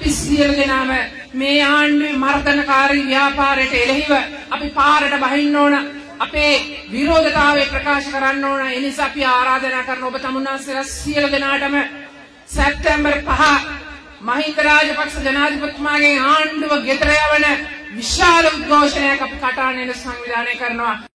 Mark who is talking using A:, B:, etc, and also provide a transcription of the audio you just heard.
A: අපි සියලු දෙනාම මේ ආණ්ඩුවේ මර්ධනකාරී ව්‍යාපාරයට එළෙහිව අපි පාරට බහින්න ඕන. අපේ විරෝධතාවය ප්‍රකාශ කරන්න ඕන. ඒ නිසා අපි ආරාධනා කරන ඔබ තමුන්නාන්සේලා සියලු දෙනාටම සැප්තැම්බර් 5 මහින්ද රාජපක්ෂ ජනාධිපතිතුමාගේ ආණ්ඩුව ගෙදර යවන විශාල උද්ඝෝෂණයක් අපි කටානෙන සංවිධානය කරනවා.